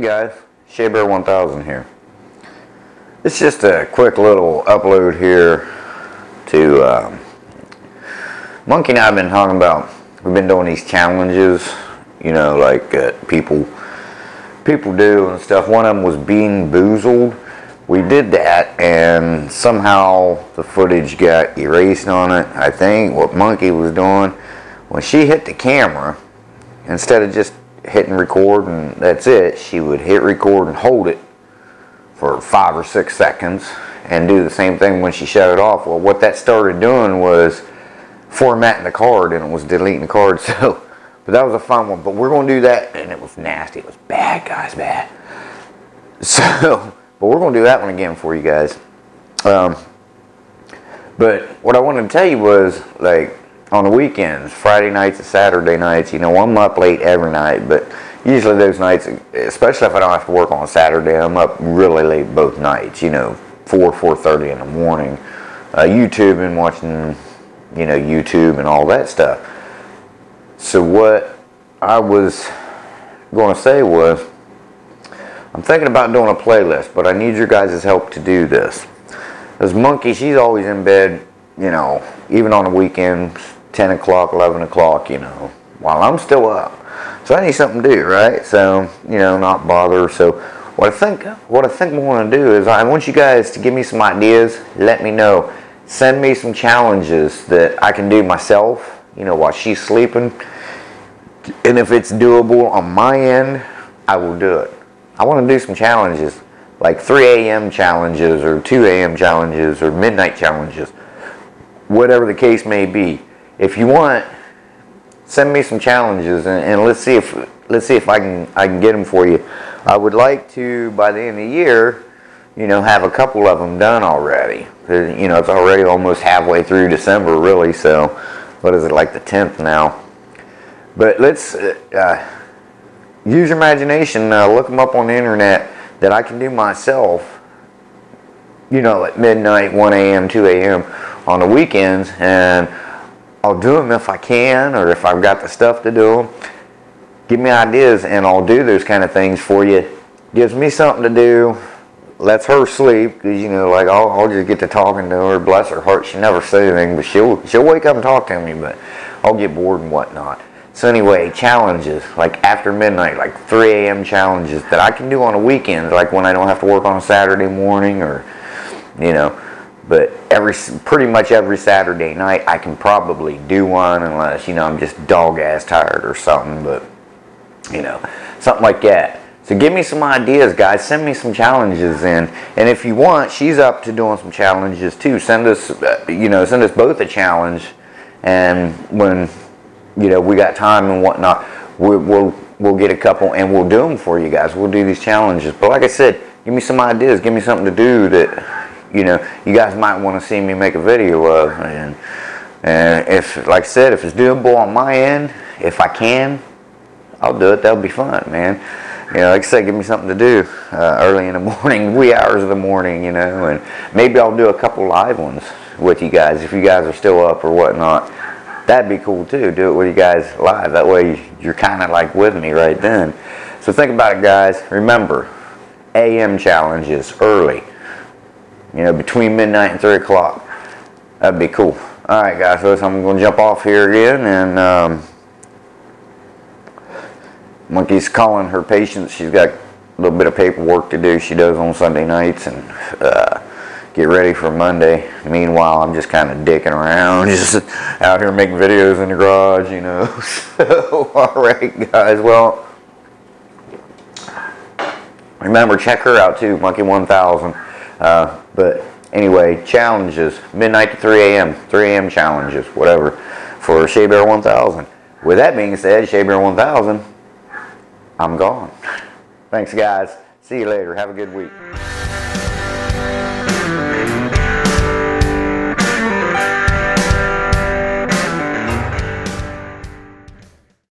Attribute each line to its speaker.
Speaker 1: guys, Shea Bear 1000 here. It's just a quick little upload here to Monkey and I have been talking about. We've been doing these challenges, you know, like people do and stuff. One of them was Bean Boozled. We did that, and somehow the footage got erased on it. I think what Monkey was doing, when she hit the camera, instead of just hitting record and that's it, she would hit record and hold it for 5 or 6 seconds and do the same thing when she shut it off. Well, what that started doing was formatting the card, and it was deleting the card. So, but that was a fun one. But we're going to do that, and it was nasty. It was bad, guys, bad. So, but we're going to do that one again for you guys. But what I wanted to tell you was, like, on the weekends, Friday nights and Saturday nights, you know, I'm up late every night, but usually those nights, especially if I don't have to work on Saturday, I'm up really late both nights, you know, 4:30 in the morning, YouTube and watching, you know, YouTube and all that stuff. So what I was going to say was, I'm thinking about doing a playlist, but I need your guys' help to do this. Because Monkey, she's always in bed, you know, even on the weekends, 10 o'clock, 11 o'clock, you know, while I'm still up. So I need something to do, right? So, you know, not bother. So what I think we want to do is I want you guys to give me some ideas. Let me know. Send me some challenges that I can do myself, you know, while she's sleeping. And if it's doable on my end, I will do it. I want to do some challenges, like 3 a.m. challenges or 2 a.m. challenges or midnight challenges, whatever the case may be. If you want, send me some challenges, and let's see if I can get them for you. I would like to, by the end of the year, you know, have a couple of them done already. You know, it's already almost halfway through December, really. So, what is it, like the 10th now? But let's use your imagination. Look them up on the internet that I can do myself, you know, at midnight, 1 a.m., 2 a.m. on the weekends, and I'll do them if I can, or if I've got the stuff to do them. Give me ideas, and I'll do those kind of things for you. Gives me something to do. Lets her sleep, because, you know, like, I'll just get to talking to her. Bless her heart, she never says anything, but she'll wake up and talk to me, but I'll get bored and whatnot. So anyway, challenges, like after midnight, like 3 a.m. challenges that I can do on the weekends, like when I don't have to work on a Saturday morning, or, you know, but pretty much every Saturday night I can probably do one, unless, you know, I'm just dog-ass tired or something, but, you know, something like that. So give me some ideas, guys. Send me some challenges in, and if you want, she's up to doing some challenges too. Send us, you know, send us both a challenge, and when, you know, we got time and whatnot, we'll get a couple and we'll do them for you guys. We'll do these challenges. But like I said, give me some ideas. Give me something to do that, you know, you guys might want to see me make a video of. And if, like I said, if it's doable on my end, if I can, I'll do it. That'll be fun, man. You know, like I said, give me something to do early in the morning, wee hours of the morning, you know, and maybe I'll do a couple live ones with you guys if you guys are still up or whatnot. That'd be cool too. Do it with you guys live. That way you're kind of like with me right then. So think about it, guys. Remember, AM challenges early. You know, between midnight and 3 o'clock. That'd be cool. Alright, guys. So I'm going to jump off here again. And Monkey's calling her patients. She's got a little bit of paperwork to do. She does on Sunday nights. And get ready for Monday. Meanwhile, I'm just kind of dicking around, just out here making videos in the garage, you know. So, alright, guys. Well, remember, check her out too, Monkey 1000. But anyway, challenges, midnight to 3 a.m., 3 a.m. challenges, whatever, for Shea Bear 1000. With that being said, Shea Bear 1000, I'm gone. Thanks, guys. See you later. Have a good week.